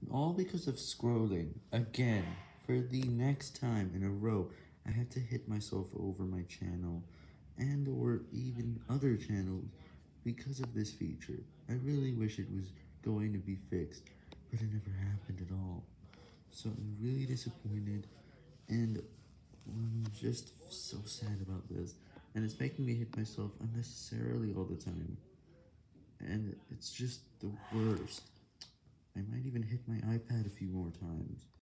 All because of scrolling. Again, for the next time in a row, I had to hit myself over my channel and or even other channels because of this feature. I really wish it was going to be fixed, but it never happened at all. So I'm really disappointed and I'm just so sad about this. And it's making me hit myself unnecessarily all the time. And it's just the worst. I might even hit my iPad a few more times.